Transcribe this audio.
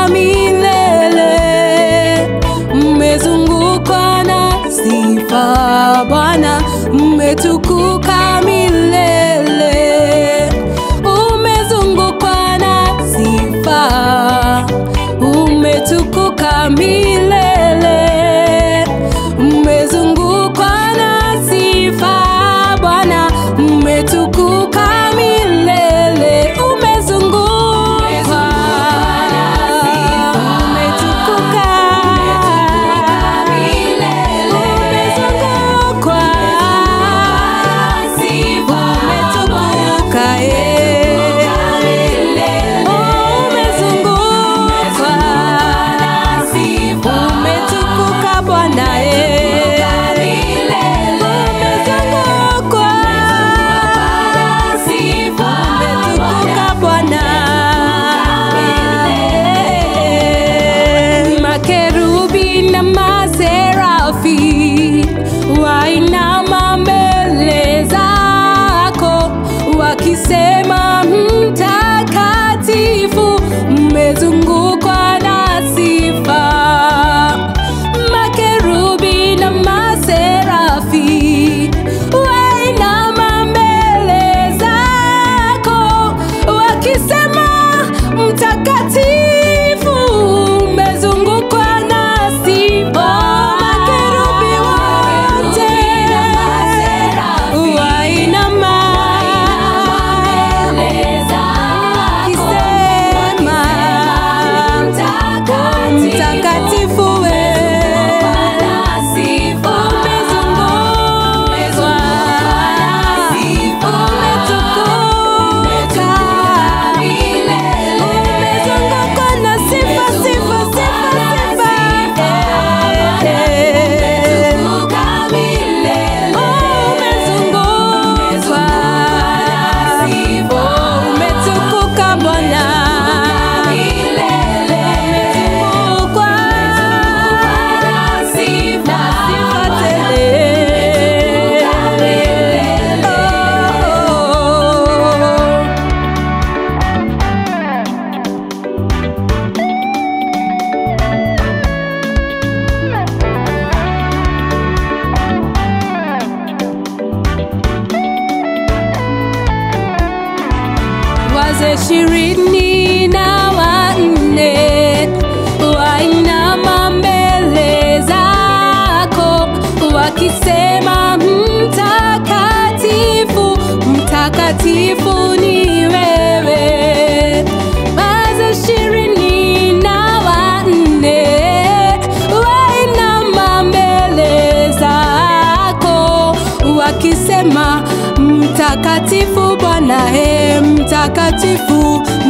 umetukuka milele. Umezungukwa na sifa Bwana, umetukuka milele. Umezungukwa na sifa, umetukuka milele. Umezungukwa na sifa Bwana, umetukuka milele. Umezungukwa na sifa, umetukuka milele. Umezungukwa na sifa, umetukuka umezungukwa na sifa, umetukuka Bwana makerubi na maserafi wainama mbele zako wakisema mtakatifu. Umezungukwa na sifa. Makerubi na maserafi wainama mbele zako wakisema mtakatifu. Umezungukwa na sifa. Makerubi wote wainama mbele zako wakisema mtakatifu wazee 24 wainama mbele zako wakisema mtakatifu, mtakatifu ni wewe. Wazee 24 wainama mbele zako wakisema mtakatifu Bwana, mtakatifu